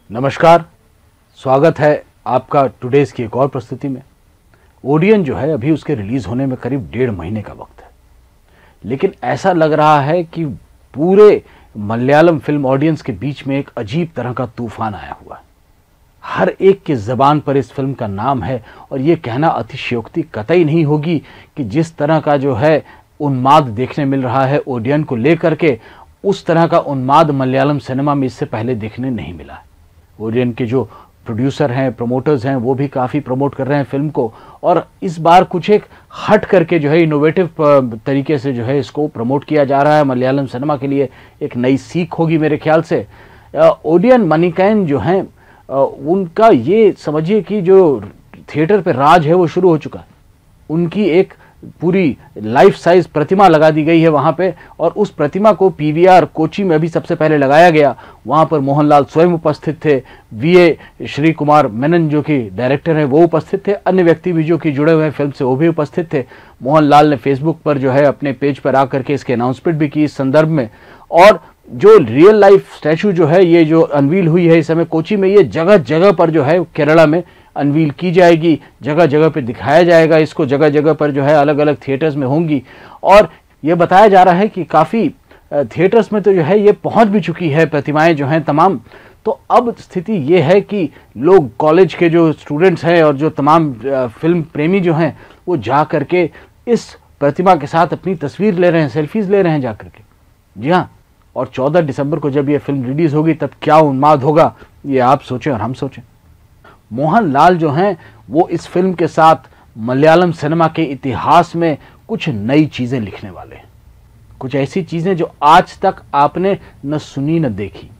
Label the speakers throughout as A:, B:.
A: नमस्कार, स्वागत है आपका टुडेज की एक और प्रस्तुति में। ओडियन जो है अभी उसके रिलीज होने में करीब 1.5 महीने का वक्त है, लेकिन ऐसा लग रहा है कि पूरे मलयालम फिल्म ऑडियंस के बीच में एक अजीब तरह का तूफान आया हुआ है। हर एक की जबान पर इस फिल्म का नाम है और ये कहना अतिशयोक्ति कतई नहीं होगी कि जिस तरह का जो है उन्माद देखने मिल रहा है ओडियन को लेकर के, उस तरह का उन्माद मलयालम सिनेमा में इससे पहले देखने नहीं मिला है। ओडियन के जो प्रोड्यूसर हैं, प्रमोटर्स हैं, वो भी काफ़ी प्रमोट कर रहे हैं फिल्म को, और इस बार कुछ एक हट करके जो है इनोवेटिव तरीके से जो है इसको प्रमोट किया जा रहा है। मलयालम सिनेमा के लिए एक नई सीख होगी मेरे ख्याल से। ओडियन मनिकैन जो हैं उनका ये समझिए कि जो थिएटर पे राज है वो शुरू हो चुका है। उनकी एक पूरी लाइफ साइज प्रतिमा लगा दी गई है वहाँ पे, और उस प्रतिमा को पीवीआर कोची में भी सबसे पहले लगाया गया। वहाँ पर मोहनलाल स्वयं उपस्थित थे, वीए श्रीकुमार मेनन जो कि डायरेक्टर हैं वो उपस्थित थे, अन्य व्यक्ति भी जो कि जुड़े हुए हैं फिल्म से वो भी उपस्थित थे। मोहनलाल ने फेसबुक पर जो है अपने पेज पर आकर के इसके अनाउंसमेंट भी की इस संदर्भ में। और जो रियल लाइफ स्टैचू जो है ये जो अनवील हुई है इस समय कोची में, ये जगह जगह पर जो है केरला में अनवील की जाएगी, जगह जगह पर दिखाया जाएगा इसको, जगह जगह पर जो है अलग अलग थिएटर्स में होंगी। और ये बताया जा रहा है कि काफ़ी थिएटर्स में तो जो है ये पहुंच भी चुकी है प्रतिमाएं जो हैं तमाम। तो अब स्थिति ये है कि लोग, कॉलेज के जो स्टूडेंट्स हैं और जो तमाम फिल्म प्रेमी जो हैं वो जा करके इस प्रतिमा के साथ अपनी तस्वीर ले रहे हैं, सेल्फीज ले रहे हैं जा करके। जी हाँ, और 14 दिसंबर को जब ये फिल्म रिलीज होगी तब क्या उन्माद होगा ये आप सोचें और हम सोचें। मोहनलाल जो हैं वो इस फिल्म के साथ मलयालम सिनेमा के इतिहास में कुछ नई चीज़ें लिखने वाले हैं, कुछ ऐसी चीज़ें जो आज तक आपने न सुनी न देखी।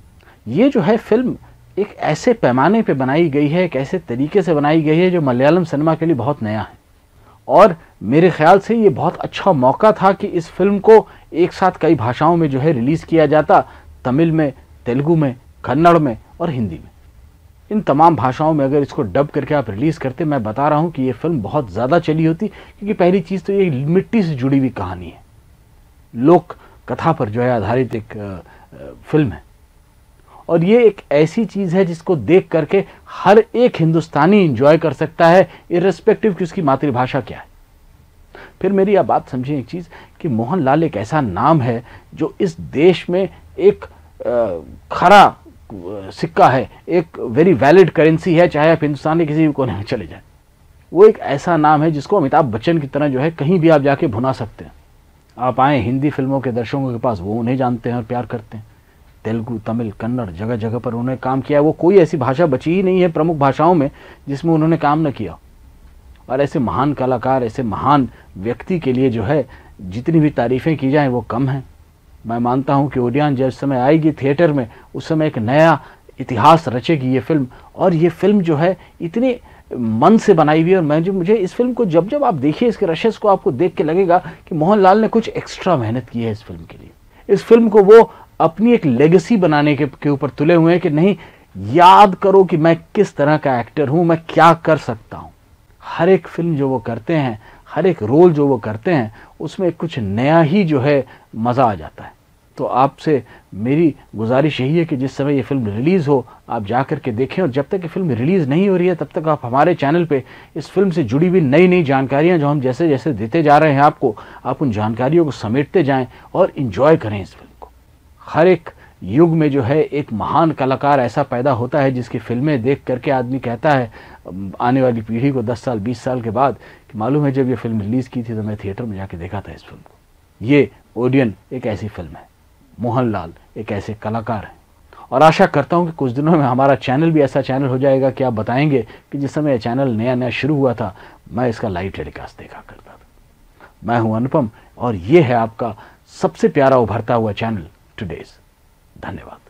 A: ये जो है फिल्म एक ऐसे पैमाने पे बनाई गई है, एक ऐसे तरीके से बनाई गई है जो मलयालम सिनेमा के लिए बहुत नया है। और मेरे ख्याल से ये बहुत अच्छा मौका था कि इस फिल्म को एक साथ कई भाषाओं में जो है रिलीज़ किया जाता, तमिल में, तेलुगु में, कन्नड़ में और हिंदी में। इन तमाम भाषाओं में अगर इसको डब करके आप रिलीज़ करते, मैं बता रहा हूँ कि ये फिल्म बहुत ज़्यादा चली होती, क्योंकि पहली चीज़ तो ये मिट्टी से जुड़ी हुई कहानी है, लोक कथा पर जो है आधारित एक फिल्म है। और ये एक ऐसी चीज़ है जिसको देख करके हर एक हिंदुस्तानी इंजॉय कर सकता है, इर्रेस्पेक्टिव कि उसकी मातृभाषा क्या है। फिर मेरी आप बात समझिए एक चीज़ कि मोहनलाल एक ऐसा नाम है जो इस देश में एक खरा सिक्का है, एक वेरी वैलिड करेंसी है, चाहे आप हिंदुस्तान के किसी भी कोने में चले जाएं। वो एक ऐसा नाम है जिसको अमिताभ बच्चन की तरह जो है कहीं भी आप जाके भुना सकते हैं। आप आए हिंदी फिल्मों के दर्शकों के पास, वो उन्हें जानते हैं और प्यार करते हैं। तेलुगु, तमिल, कन्नड़, जगह जगह पर उन्होंने काम किया। वो कोई ऐसी भाषा बची ही नहीं है प्रमुख भाषाओं में जिसमें उन्होंने काम न किया। और ऐसे महान कलाकार, ऐसे महान व्यक्ति के लिए जो है जितनी भी तारीफ़ें की जाएँ वो कम हैं। मैं मानता हूं कि ओडियन जिस समय आएगी थिएटर में, उस समय एक नया इतिहास रचेगी ये फिल्म। और ये फिल्म जो है इतने मन से बनाई हुई है, और मुझे इस फिल्म को जब जब आप देखिए इसके रशेस को, आपको देख के लगेगा कि मोहनलाल ने कुछ एक्स्ट्रा मेहनत की है इस फिल्म के लिए। इस फिल्म को वो अपनी एक लेगेसी बनाने के ऊपर तुले हुए हैं कि नहीं, याद करो कि मैं किस तरह का एक्टर हूं, मैं क्या कर सकता हूं। हर एक फिल्म जो वो करते हैं, हर एक रोल जो वो करते हैं, उसमें कुछ नया ही जो है मज़ा आ जाता है। तो आपसे मेरी गुजारिश यही है कि जिस समय ये फिल्म रिलीज़ हो आप जा कर के देखें, और जब तक ये फिल्म रिलीज़ नहीं हो रही है तब तक आप हमारे चैनल पे इस फिल्म से जुड़ी हुई नई नई जानकारियाँ जो हम जैसे जैसे देते जा रहे हैं आपको, आप उन जानकारियों को समेटते जाएं और इन्जॉय करें इस फिल्म को। हर एक युग में जो है एक महान कलाकार ऐसा पैदा होता है जिसकी फिल्में देख करके आदमी कहता है आने वाली पीढ़ी को 10 साल 20 साल के बाद कि मालूम है जब ये फिल्म रिलीज़ की थी तो मैं थिएटर में जाके देखा था इस फिल्म को। ये ओडियन एक ऐसी फिल्म है, मोहनलाल एक ऐसे कलाकार हैं। और आशा करता हूं कि कुछ दिनों में हमारा चैनल भी ऐसा चैनल हो जाएगा कि आप बताएंगे कि जिस समय यह चैनल नया नया शुरू हुआ था मैं इसका लाइव टेलीकास्ट देखा करता था। मैं हूं अनुपम और ये है आपका सबसे प्यारा उभरता हुआ चैनल टुडेज। धन्यवाद।